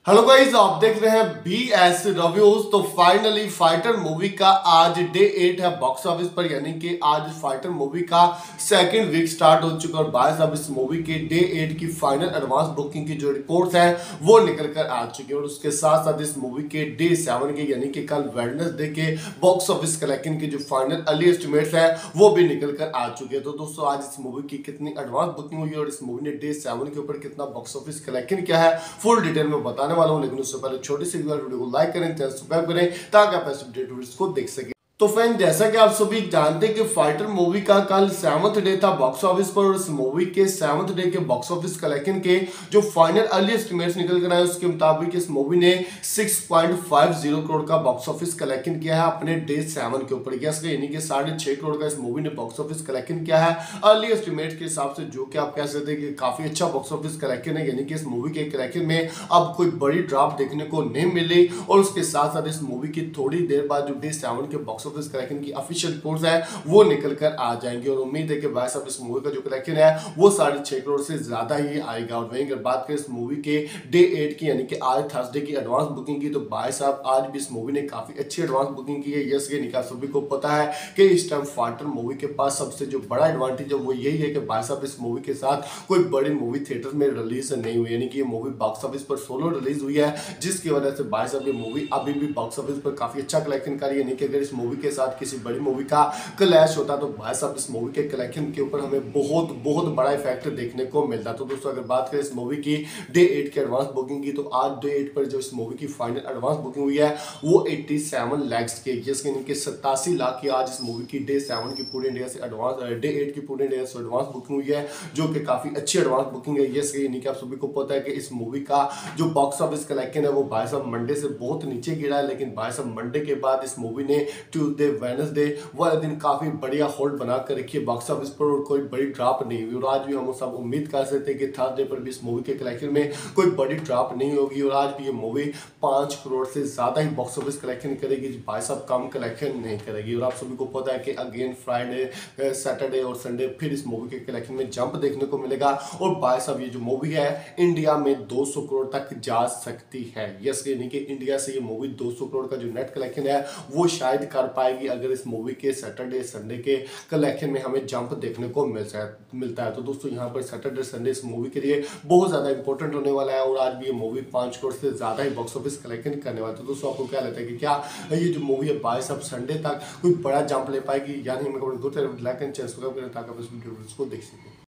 Hello guys, आप देख रहे हैं BS रिव्यूज। तो फाइनली फाइटर मूवी का आज डे 8 है बॉक्स ऑफिस पर, यानी कि आज फाइटर मूवी का सेकंड वीक स्टार्ट हो चुका है। और भाई साहब, इस मूवी के डे 8 की फाइनल एडवांस बुकिंग की जो रिपोर्ट्स हैं वो निकल कर आ चुकी है। और उसके साथ साथ इस मूवी के डे 7 के यानी कि कल वेडनेसडे के बॉक्स ऑफिस कलेक्शन के जो फाइनल अर्ली एस्टिमेट्स है वो भी निकल कर आ चुके हैं। तो दोस्तों, आज इस मूवी की कितनी एडवांस बुकिंग हुई है और इस मूवी ने डे 7 के ऊपर कितना बॉक्स ऑफिस कलेक्शन किया है, फुल डिटेल में बताने वाला हूं। लेकिन उससे पहले छोटी सी वीडियो को लाइक करें, चैनल सब्सक्राइब करें ताकि आप ऐसे अपडेट वीडियोस को देख सकें। तो फ्रेंड, जैसा कि आप सभी जानते हैं कि फाइटर मूवी का कल 7th डे था बॉक्स ऑफिस पर। और इस मूवी के 7th डे के बॉक्स ऑफिस कलेक्शन के जो फाइनल अर्ली एस्टिमेट्स निकल कर आए उसके मुताबिक इस मूवी ने 6.50 करोड़ का बॉक्स ऑफिस कलेक्शन किया है अपने डे 7 के ऊपर। यानी कि 6.5 करोड़ का इस मूवी ने बॉक्स ऑफिस कलेक्शन किया है अर्ली एस्टिमेट के हिसाब से, जो कि आप कह सकते हैं कि काफी अच्छा बॉक्स ऑफिस कलेक्शन है। यानी कि इस मूवी के कलेक्शन में अब कोई बड़ी ड्रॉप देखने को नहीं मिली। और उसके साथ साथ इस मूवी की थोड़ी देर बाद जो डे 7 के बॉक्स ऑफिस कलेक्शन की ऑफिशियल रिपोर्ट्स है वो निकल कर आ जाएंगे। और उम्मीद है कि भाई साहब, इस मूवी का जो कलेक्शन है वो 6.5 करोड़ से ज्यादा ही आएगा। और वहीं अगर बात करें इस मूवी के डे 8 की, यानी कि आज थर्सडे की एडवांस बुकिंग की, तो भाई साहब आज भी इस मूवी ने काफी अच्छी एडवांस बुकिंग की है। यस, ये निकाल सभी को पता है कि इस टाइम फाइटर मूवी के पास सबसे जो बड़ा एडवांटेज है वो यही है कि भाई साहब, इस मूवी के साथ कोई बड़ी मूवी थिएटर में रिलीज नहीं हुई, यानी कि ये मूवी बॉक्स ऑफिस पर सोलो रिलीज हुई है, जिसकी वजह से भाई साहब ये मूवी अभी भी बॉक्स ऑफिस पर काफी अच्छा कलेक्शन कर रही है। यानी कि अगर इस मूवी के साथ किसी बड़ी मूवी का क्लैश होता तो भाई साहब इस मूवी के कलेक्शन के ऊपर हमें बहुत बहुत बड़ा इफेक्ट देखने को मिलता। तो दोस्तों, अगर बात करें इस मूवी की डे 8 की एडवांस बुकिंग की, तो आज डे 8 पर जो इस मूवी की फाइनल एडवांस बुकिंग हुई है वो 87 लाख की, यानी कि 87 लाख की आज इस मूवी की डे 7 की पूरे इंडिया से एडवांस, डे 8 की पूरे इंडिया से एडवांस बुकिंग हुई है, जो कि काफी अच्छी एडवांस बुकिंग है। यानी कि आप सभी को पता है कि इस मूवी का जो बॉक्स ऑफिस कलेक्शन है वो भाई साहब मंडे से बहुत नीचे गिरा है, लेकिन भाई साहब मंडे के बाद इस मूवी ने ट्यूसडे वेडनेसडे वाले दिन काफी बढ़िया होल्ड बना कर रखी है बॉक्स ऑफिस पर और कोई बड़ी ड्रॉप नहीं हुई। और आज भी हम सब उम्मीद कर सकते हैं कि थर्सडे पर भी इस मूवी के कलेक्शन में कोई बड़ी ड्रॉप नहीं होगी और आज भी ये मूवी 5 करोड़ से ज्यादा ही बॉक्स ऑफिस कलेक्शन करेगी। भाई साहब कम कलेक्शन नहीं करेगी। और आप सभी को पता है कि अगेन फ्राइडे, सैटरडे और संडे फिर इस मूवी के कलेक्शन में जंप देखने को मिलेगा। और भाई साहब ये जो मूवी है इंडिया में 200 करोड़ तक जा सकती है। यस, यानी कि इंडिया से ये मूवी 200 करोड़ का जो नेट कलेक्शन है वो शायद कर पाएगी अगर इस मूवी के सैटरडे संडे के कलेक्शन में हमें जंप देखने को मिलता है। तो दोस्तों, यहाँ पर सैटरडे संडे इस मूवी के लिए बहुत ज्यादा इंपॉर्टेंट होने वाला है और आज भी ये मूवी 5 करोड़ से ज्यादा ही बॉक्स ऑफिस कलेक्शन करने वाला है। तो दोस्तों, आपको क्या लगता है कि क्या ये जो मूवी है भाई साहब संडे तक कोई बड़ा जंप ले पाएगी? यानी हमें लाइक एंड सब्सक्राइब करें ताकि आप इस वीडियो को देख सकें।